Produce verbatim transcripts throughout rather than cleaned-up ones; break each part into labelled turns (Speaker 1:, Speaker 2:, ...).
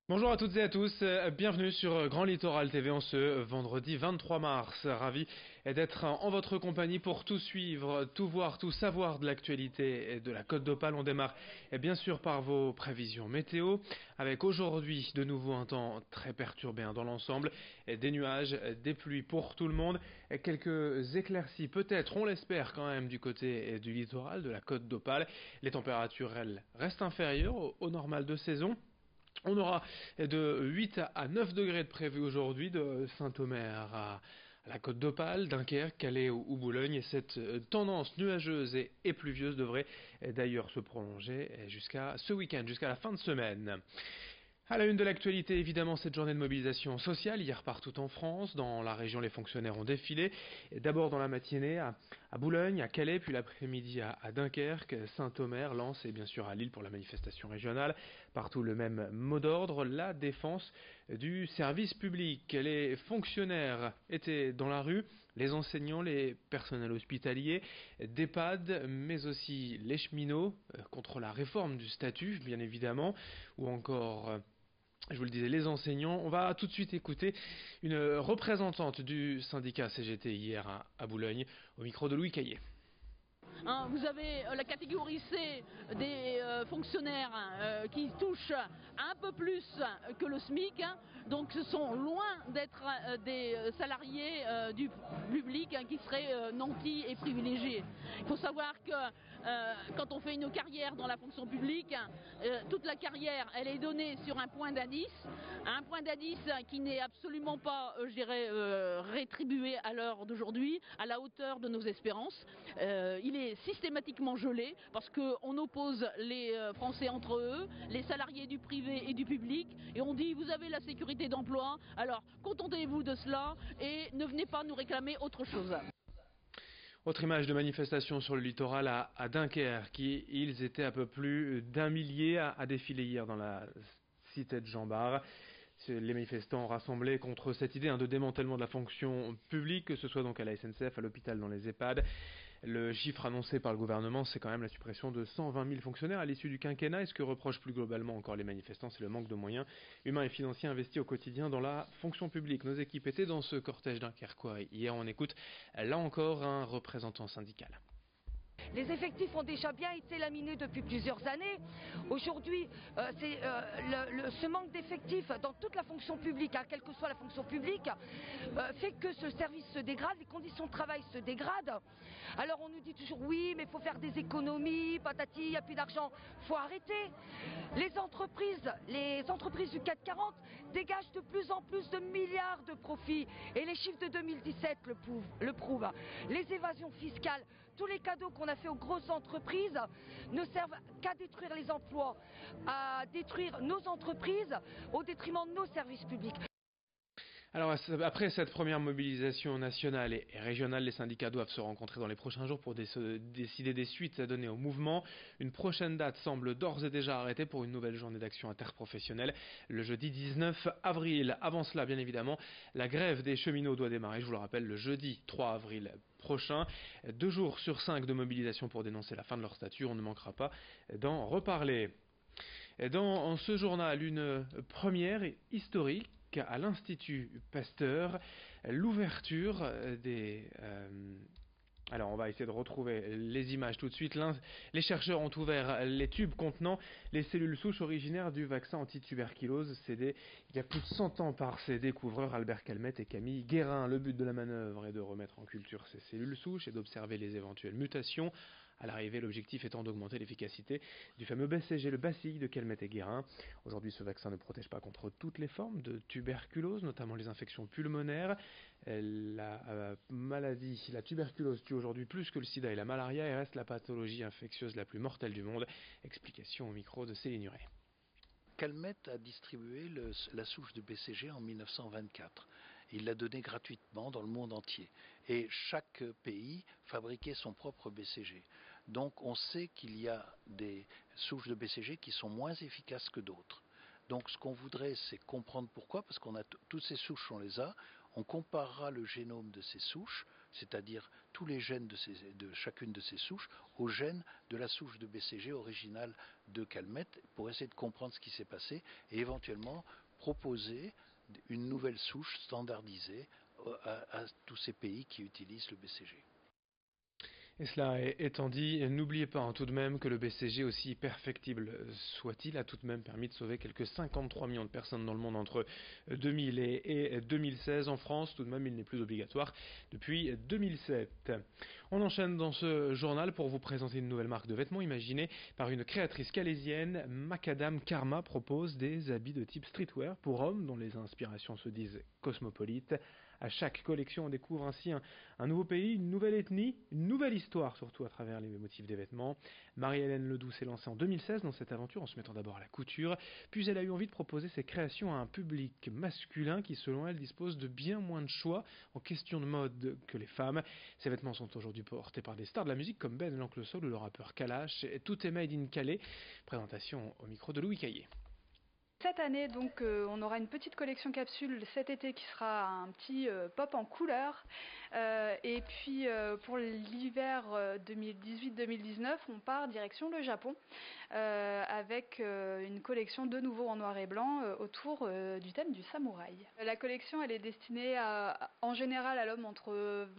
Speaker 1: Bonjour à toutes et à tous, euh, bienvenue sur Grand Littoral T V en ce vendredi vingt-trois mars. Ravi d'être en votre compagnie pour tout suivre, tout voir, tout savoir de l'actualité de la Côte d'Opale. On démarre eh bien sûr par vos prévisions météo, avec aujourd'hui de nouveau un temps très perturbé hein, dans l'ensemble, des nuages, des pluies pour tout le monde, quelques éclaircies peut-être, on l'espère quand même du côté du littoral de la Côte d'Opale. Les températures elles restent inférieures au, au normal de saison. On aura de huit à neuf degrés de prévu aujourd'hui de Saint-Omer à la Côte d'Opale, Dunkerque, Calais ou Boulogne. Et cette tendance nuageuse et, et pluvieuse devrait d'ailleurs se prolonger jusqu'à ce week-end, jusqu'à la fin de semaine. À la une de l'actualité, évidemment, cette journée de mobilisation sociale, hier partout en France. Dans la région, les fonctionnaires ont défilé. D'abord dans la matinée à, à Boulogne, à Calais, puis l'après-midi à, à Dunkerque, Saint-Omer, Lens et bien sûr à Lille pour la manifestation régionale. Partout le même mot d'ordre, la défense du service public. Les fonctionnaires étaient dans la rue, les enseignants, les personnels hospitaliers, d'EHPAD, mais aussi les cheminots, contre la réforme du statut, bien évidemment, ou encore... Je vous le disais, les enseignants. On va tout de suite écouter une représentante du syndicat C G T hier à, à Boulogne, au micro de Louis Caillé.
Speaker 2: Hein, vous avez euh, la catégorie C des euh, fonctionnaires euh, qui touchent un peu plus que le SMIC, hein, donc ce sont loin d'être euh, des salariés euh, du public hein, qui seraient euh, nantis et privilégiés. Il faut savoir que euh, quand on fait une carrière dans la fonction publique, hein, euh, toute la carrière elle est donnée sur un point d'indice, un point d'indice qui n'est absolument pas, euh, je dirais, euh, rétribué à l'heure d'aujourd'hui, à la hauteur de nos espérances. Euh, il est systématiquement gelé parce qu'on oppose les Français entre eux, les salariés du privé et du public, et on dit vous avez la sécurité d'emploi, alors contentez-vous de cela et ne venez pas nous réclamer autre chose.
Speaker 1: Autre image de manifestation sur le littoral à, à Dunkerque. Ils étaient un peu plus d'un millier à, à défiler hier dans la cité de Jean Bart. Les manifestants rassemblés contre cette idée hein, de démantèlement de la fonction publique, que ce soit donc à la S N C F, à l'hôpital, dans les EHPAD. Le chiffre annoncé par le gouvernement, c'est quand même la suppression de cent vingt mille fonctionnaires à l'issue du quinquennat. Et ce que reprochent plus globalement encore les manifestants, c'est le manque de moyens humains et financiers investis au quotidien dans la fonction publique. Nos équipes étaient dans ce cortège dunkerquois. Hier, on écoute là encore un représentant syndical.
Speaker 3: Les effectifs ont déjà bien été laminés depuis plusieurs années. Aujourd'hui, euh, c'est, euh, le, le, ce manque d'effectifs dans toute la fonction publique, hein, quelle que soit la fonction publique, euh, fait que ce service se dégrade, les conditions de travail se dégradent. Alors on nous dit toujours oui, mais il faut faire des économies, patati, il n'y a plus d'argent. Il faut arrêter. Les entreprises, les entreprises du CAC quarante dégagent de plus en plus de milliards de profits. Et les chiffres de deux mille dix-sept le prouvent. Le prouvent. Les évasions fiscales, tous les cadeaux qu'on a fait aux grosses entreprises ne servent qu'à détruire les emplois, à détruire nos entreprises au détriment de nos services publics.
Speaker 1: Alors après cette première mobilisation nationale et régionale, les syndicats doivent se rencontrer dans les prochains jours pour décider des suites à donner au mouvement. Une prochaine date semble d'ores et déjà arrêtée pour une nouvelle journée d'action interprofessionnelle le jeudi dix-neuf avril. Avant cela, bien évidemment, la grève des cheminots doit démarrer, je vous le rappelle, le jeudi trois avril prochain. Deux jours sur cinq de mobilisation pour dénoncer la fin de leur statut, on ne manquera pas d'en reparler. Dans ce journal, une première historique à l'Institut Pasteur, l'ouverture des... Euh, alors on va essayer de retrouver les images tout de suite. Les chercheurs ont ouvert les tubes contenant les cellules souches originaires du vaccin anti-tuberculose, cédé il y a plus de cent ans par ses découvreurs Albert Calmette et Camille Guérin. Le but de la manœuvre est de remettre en culture ces cellules souches et d'observer les éventuelles mutations. À l'arrivée, l'objectif étant d'augmenter l'efficacité du fameux B C G, le bacille de Calmette et Guérin. Aujourd'hui, ce vaccin ne protège pas contre toutes les formes de tuberculose, notamment les infections pulmonaires. La euh, maladie, la tuberculose tue aujourd'hui plus que le sida et la malaria et reste la pathologie infectieuse la plus mortelle du monde. Explication au micro de Céline Nuret.
Speaker 4: Calmette a distribué le, la souche de B C G en mille neuf cent vingt-quatre. Il l'a donnée gratuitement dans le monde entier. Et chaque pays fabriquait son propre B C G. Donc on sait qu'il y a des souches de B C G qui sont moins efficaces que d'autres. Donc ce qu'on voudrait, c'est comprendre pourquoi, parce qu'on a toutes ces souches, on les a. On comparera le génome de ces souches. c'est-à-dire tous les gènes de, ces, de chacune de ces souches, aux gènes de la souche de B C G originale de Calmette, pour essayer de comprendre ce qui s'est passé et éventuellement proposer une nouvelle souche standardisée à, à tous ces pays qui utilisent le B C G.
Speaker 1: Et cela étant dit, n'oubliez pas hein, tout de même que le B C G, aussi perfectible soit-il, a tout de même permis de sauver quelques cinquante-trois millions de personnes dans le monde entre deux mille et, et deux mille seize. En France, tout de même, il n'est plus obligatoire depuis deux mille sept. On enchaîne dans ce journal pour vous présenter une nouvelle marque de vêtements imaginée par une créatrice calaisienne. Macadam Karma propose des habits de type streetwear pour hommes dont les inspirations se disent cosmopolites. À chaque collection, on découvre ainsi un, un nouveau pays, une nouvelle ethnie, une nouvelle histoire, surtout à travers les motifs des vêtements. Marie-Hélène Ledoux s'est lancée en deux mille seize dans cette aventure en se mettant d'abord à la couture, puis elle a eu envie de proposer ses créations à un public masculin qui, selon elle, dispose de bien moins de choix en question de mode que les femmes. Ces vêtements sont aujourd'hui portés par des stars de la musique comme Ben l'Oncle Soul ou le rappeur Kalash. Et tout est made in Calais. Présentation au micro de Louis Caillé.
Speaker 5: Cette année, donc, euh, on aura une petite collection capsule cet été qui sera un petit euh, pop en couleur. Euh, et puis, euh, pour l'hiver euh, deux mille dix-huit deux mille dix-neuf, on part direction le Japon euh, avec euh, une collection de nouveau en noir et blanc euh, autour euh, du thème du samouraï. La collection, elle est destinée à, en général à l'homme entre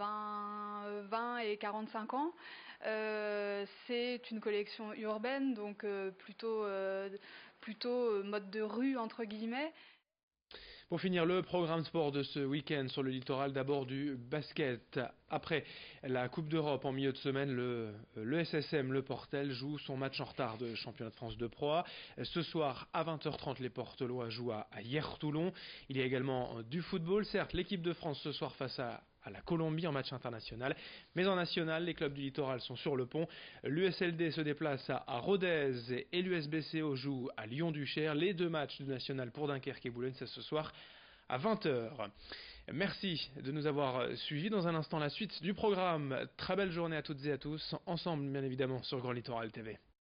Speaker 5: vingt et quarante-cinq ans. Euh, c'est une collection urbaine, donc euh, plutôt... Euh, plutôt mode de rue entre guillemets.
Speaker 1: Pour finir, le programme sport de ce week-end sur le littoral, d'abord du basket. Après la Coupe d'Europe en milieu de semaine, le, le S S M, le Portel, joue son match en retard de championnat de France de Pro A. Ce soir, à vingt heures trente, les Portelois jouent à, à Hier-Toulon. Il y a également du football. Certes, l'équipe de France ce soir face à à la Colombie en match international, mais en national, les clubs du littoral sont sur le pont. L'U S L D se déplace à, à Rodez et l'U S B C O joue à Lyon-du-Cher. Les deux matchs de national pour Dunkerque et Boulogne, c'est ce soir à vingt heures. Merci de nous avoir suivis. Dans un instant, la suite du programme. Très belle journée à toutes et à tous, ensemble bien évidemment sur Grand Littoral T V.